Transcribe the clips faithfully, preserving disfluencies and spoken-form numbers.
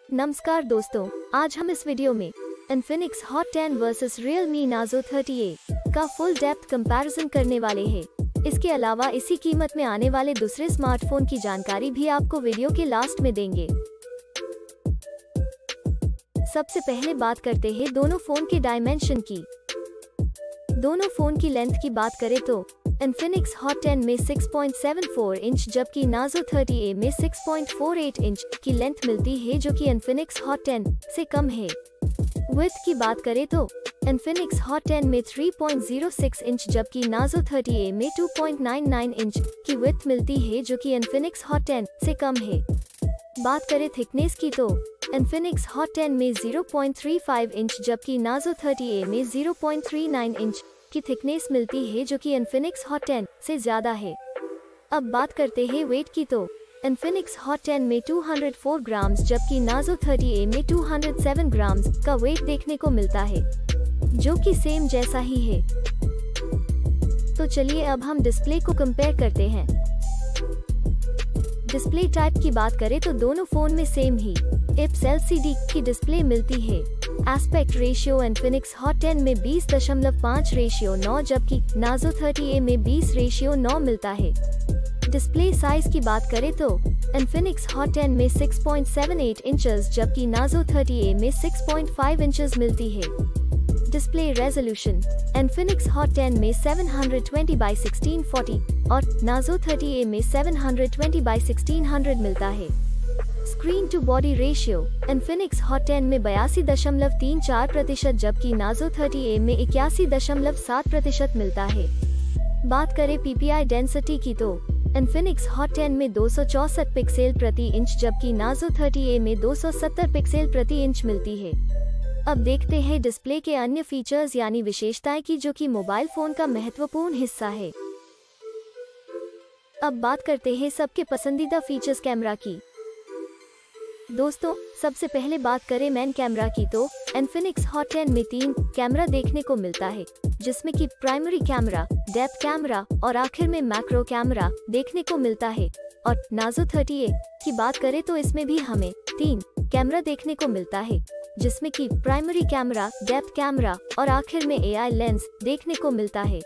नमस्कार दोस्तों, आज हम इस वीडियो में Infinix Hot ten versus Realme Nazo thirty A का फुल डेप्थ कंपैरिजन करने वाले हैं। इसके अलावा इसी कीमत में आने वाले दूसरे स्मार्टफोन की जानकारी भी आपको वीडियो के लास्ट में देंगे। सबसे पहले बात करते हैं दोनों फोन के डायमेंशन की। दोनों फोन की लेंथ की बात करें तो Infinix Hot टेन में six point seven four inch जबकि Nazo थर्टी ए में six point four eight inch की लेंथ मिलती है, जो कि Infinix Hot टेन से कम है। विड्थ की बात करें तो Infinix Hot टेन में three point zero six inch जबकि Nazo थर्टी ए में two point nine nine inch की विड्थ मिलती है, जो कि Infinix Hot टेन से कम है। बात करें थिकनेस की तो Infinix Hot टेन में zero point three five inch जबकि Nazo थर्टी ए में zero point three nine inch की थिकनेस मिलती है, जो कि Infinix Hot टेन से ज्यादा है। अब बात करते हैं वेट की तो Infinix Hot टेन में टू हंड्रेड फोर ग्राम्स जबकि Nazo थर्टी ए में टू हंड्रेड सेवन ग्राम्स का वेट देखने को मिलता है, जो कि सेम जैसा ही है। तो चलिए अब हम डिस्प्ले को कंपेयर करते हैं। डिस्प्ले टाइप की बात करें तो दोनों फोन में सेम ही I P S L C D की डिस्प्ले मिलती है। Aspect ratio Infinix Hot ten में बीस दशमलव पाँच रेशियो नौ जबकि Nazo थर्टी ए में बीस रेशियो नौ मिलता है। डिस्प्ले साइज की बात करें तो Infinix Hot टेन में six point seven eight inches जबकि Nazo थर्टी ए में सिक्स पॉइंट फाइव इंचेस मिलती है। Display resolution Infinix Hot ten में seven hundred twenty by sixteen forty और Nazo थर्टी ए में seven hundred twenty by sixteen hundred मिलता है। Screen to body ratio Infinix Hot ten में बयासी दशमलव तीन चार प्रतिशत जबकि Nazo थर्टी ए में इक्यासी दशमलव सात प्रतिशत मिलता है। बात करें पी पी आई डेंसिटी की तो Infinix Hot टेन में दो सौ चौसठ पिक्सल प्रति इंच जबकि Nazo थर्टी ए में दो सौ सत्तर पिक्सल प्रति इंच मिलती है। अब देखते हैं डिस्प्ले के अन्य फीचर्स यानी विशेषताएं की, जो कि मोबाइल फोन का महत्वपूर्ण हिस्सा है। अब बात करते हैं सबके पसंदीदा फीचर्स कैमरा की। दोस्तों, सबसे पहले बात करें मेन कैमरा की तो Infinix Hot टेन में तीन कैमरा देखने को मिलता है, जिसमें कि प्राइमरी कैमरा, डेप्थ कैमरा और आखिर में मैक्रो कैमरा देखने को मिलता है। और Nazo थर्टी ए की बात करें तो इसमें भी हमें तीन कैमरा देखने को मिलता है, जिसमें कि प्राइमरी कैमरा, डेप्थ कैमरा और आखिर में ए आई लेंस देखने को मिलता है।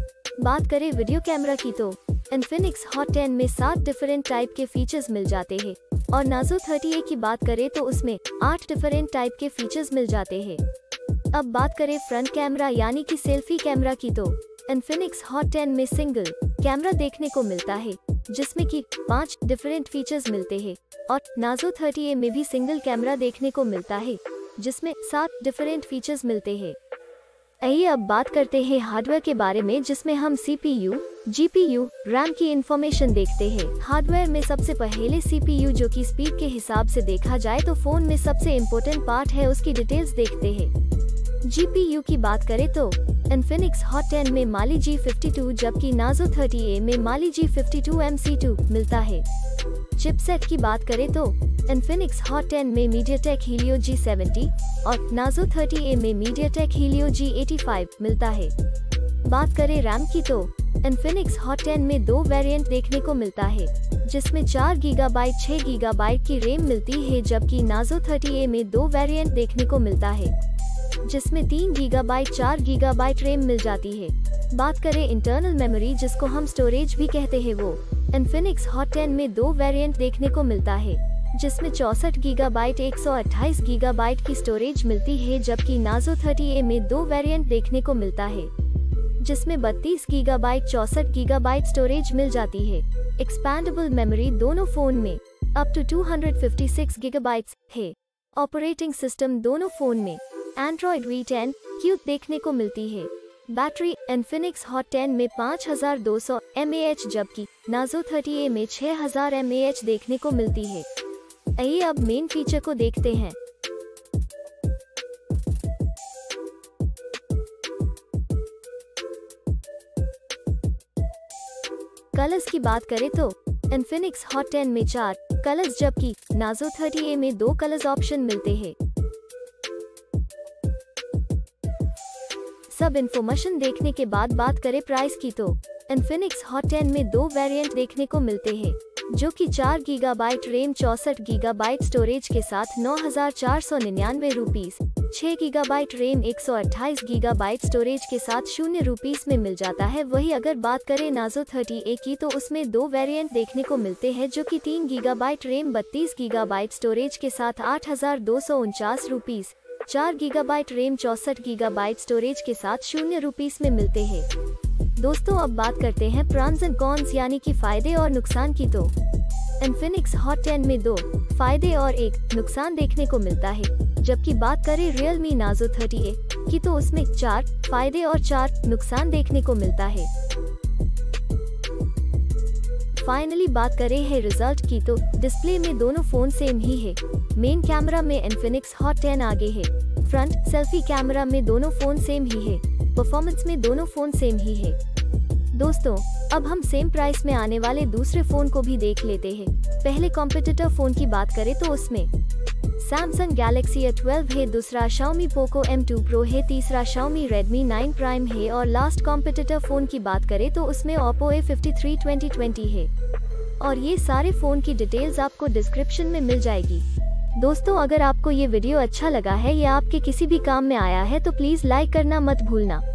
बात करें वीडियो कैमरा की तो Infinix Hot टेन में सात डिफरेंट टाइप के फीचर्स मिल जाते हैं और Nazo थर्टी ए की बात करें तो उसमें आठ डिफरेंट टाइप के फीचर्स मिल जाते हैं। अब बात करें फ्रंट कैमरा यानी कि सेल्फी कैमरा की तो Infinix Hot टेन में सिंगल कैमरा देखने को मिलता है, जिसमें कि पांच डिफरेंट फीचर्स मिलते हैं और Nazo थर्टी ए में भी सिंगल कैमरा देखने को मिलता है, जिसमें सात डिफरेंट फीचर्स मिलते हैं। आइए अब बात करते हैं हार्डवेयर के बारे में, जिसमें हम C P U, G P U, RAM की इंफॉर्मेशन देखते हैं। हार्डवेयर में सबसे पहले सी पी यू, जो कि स्पीड के हिसाब से देखा जाए तो फोन में सबसे इम्पोर्टेंट पार्ट है, उसकी डिटेल्स देखते हैं। जी पी यू की बात करें तो Infinix Hot टेन में Mali जी फिफ्टी टू जबकि Nazo थर्टी ए में Mali G fifty two M C two मिलता है। चिपसेट की बात करें तो Infinix Hot टेन में MediaTek Helio जी सेवेंटी और Nazo थर्टी ए में MediaTek Helio G eighty five मिलता है। बात करें रैम की तो Infinix Hot टेन में दो वेरिएंट देखने को मिलता है, जिसमें चार गीगाबाइट छह गीगाबाइट की रैम मिलती है, जबकि Nazo थर्टी ए में दो वेरिएंट देखने को मिलता है, जिसमें तीन गीगाबाइट चार गीगाबाइट रैम मिल जाती है। बात करें इंटरनल मेमोरी, जिसको हम स्टोरेज भी कहते हैं, वो Infinix Hot टेन में दो वेरिएंट देखने को मिलता है, जिसमें चौसठ गीगाबाइट एक सौ अट्ठाईस गीगाबाइट की स्टोरेज मिलती है, जबकि Nazo थर्टी ए में दो वेरिएंट देखने को मिलता है, जिसमें बत्तीस गीगाबाइट चौसठ गीगाबाइट स्टोरेज मिल जाती है। एक्सपैंडेबल मेमोरी दोनों फोन में up to two hundred fifty six gigabyte है। ऑपरेटिंग सिस्टम दोनों फोन में Android वी टेन क्यू देखने को मिलती है। बैटरी Infinix Hot टेन में पाँच हज़ार दो सौ एम ए एच जबकि Nazo थर्टी ए में छह हज़ार एम ए एच देखने को मिलती है। आइए अब मेन फीचर को देखते हैं। कलर्स की बात करें तो Infinix Hot टेन में चार कलर्स जबकि Nazo थर्टी ए में दो कलर्स ऑप्शन मिलते हैं। सब इन्फॉर्मेशन देखने के बाद बात करें प्राइस की तो Infinix Hot टेन में दो वेरिएंट देखने को मिलते हैं, जो कि चार गीगाबाइट रैम चौसठ गीगाबाइट स्टोरेज के साथ नौ हजार चार सौ निन्यानवे रुपीस, छह गीगाबाइट रैम एक सौ अट्ठाईस गीगाबाइट स्टोरेज के साथ शून्य रुपीस में मिल जाता है। वही अगर बात करें नार्जो थर्टी ए की तो उसमें दो वेरिएंट देखने को मिलते हैं, जो कि तीन गीगाबाइट रैम बत्तीस गीगाबाइट स्टोरेज के साथ आठ हजार दो सौ उनचास रुपीस, चार गीगाबाइट रैम चौसठ गीगाबाइट स्टोरेज के साथ शून्य रुपीस में मिलते हैं। दोस्तों अब बात करते हैं प्रॉन्स एंड कॉन्स यानी कि फायदे और नुकसान की। तो इन्फिनिक्स हॉट टेन में दो फायदे और एक नुकसान देखने को मिलता है, जबकि बात करें रियलमी नार्जो थर्टी ए की तो उसमें चार फायदे और चार नुकसान देखने को मिलता है। फाइनली बात करें है रिजल्ट की तो डिस्प्ले में दोनों फोन सेम ही है। मेन कैमरा में इन्फिनिक्स हॉट टेन आगे है, फ्रंट सेल्फी कैमरा में दोनों फोन सेम ही है, परफॉर्मेंस में दोनों फोन सेम ही है। दोस्तों अब हम सेम प्राइस में आने वाले दूसरे फोन को भी देख लेते हैं। पहले कॉम्पिटिटर फोन की बात करें तो उसमें सैमसंग गैलेक्सी ए ट्वेल्व है, दूसरा Xiaomi Poco M two pro है, तीसरा Xiaomi रेडमी नाइन प्राइम है और लास्ट कॉम्पिटिटर फोन की बात करें तो उसमें Oppo A fifty three twenty twenty है। और ये सारे फोन की डिटेल्स आपको डिस्क्रिप्शन में मिल जाएगी। दोस्तों अगर आपको ये वीडियो अच्छा लगा है या आपके किसी भी काम में आया है तो प्लीज लाइक करना मत भूलना।